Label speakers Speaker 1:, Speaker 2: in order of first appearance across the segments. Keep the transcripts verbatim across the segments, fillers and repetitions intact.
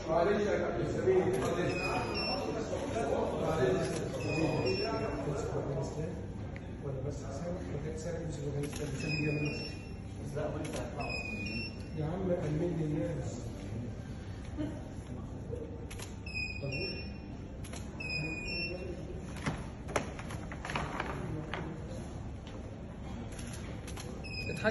Speaker 1: معلش يا كابتن سمير ولا بس سامح حكايه سامح مش افغانستان مش هتيجي من مصر.
Speaker 2: لا وانت هتطلع
Speaker 1: يا عم امن لي الناس.
Speaker 2: اضحك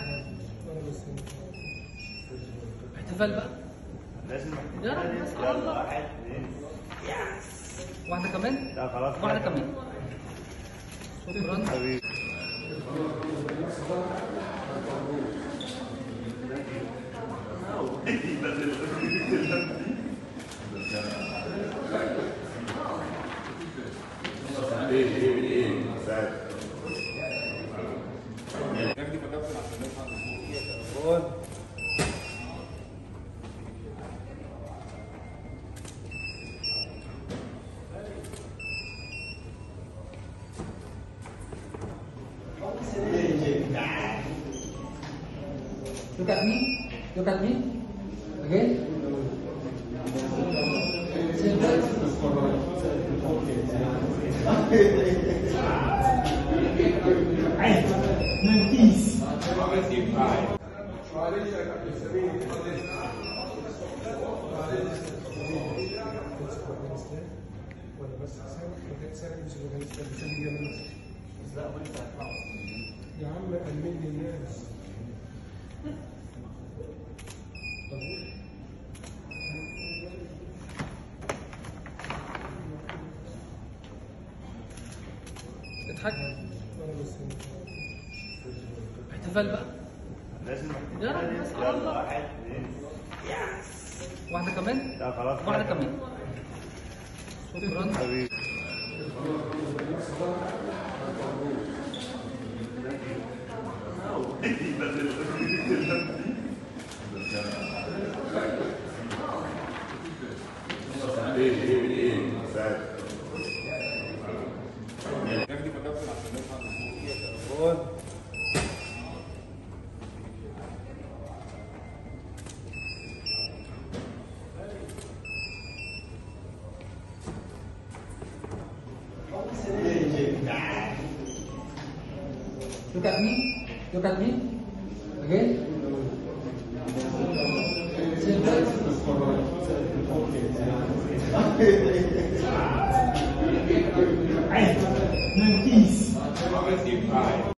Speaker 2: احتفال بقى
Speaker 3: لازم
Speaker 2: يا رب بس على الله.
Speaker 3: واحد اثنين
Speaker 2: واحدة كمان؟
Speaker 3: لا خلاص
Speaker 2: واحدة كمان. شكرا
Speaker 3: حبيبي. ايه ايه ايه سعد
Speaker 4: ياخدك يا كابتن عشان نفهم
Speaker 3: قول
Speaker 2: Look at me. Look at me. Again. Same place.
Speaker 1: معلش يا كابتن سمير ولا بس سامح حكايه سامح مش افغانستان مش هتيجي من مصر.
Speaker 2: لا وانت هتطلع
Speaker 1: يا عم امن لي الناس.
Speaker 2: اضحك احتفال بقى
Speaker 3: لازم
Speaker 2: يا رب بس على الله.
Speaker 3: واحد اثنين
Speaker 2: واحدة كمان؟
Speaker 3: لا خلاص
Speaker 2: واحدة كمان. شكرا
Speaker 3: حبيبي. ايه ايه ايه سعد
Speaker 4: ياخدك يا كابتن عشان نفهم
Speaker 3: قول
Speaker 2: Look at me. Look at me. Again. Same place.
Speaker 4: نفهم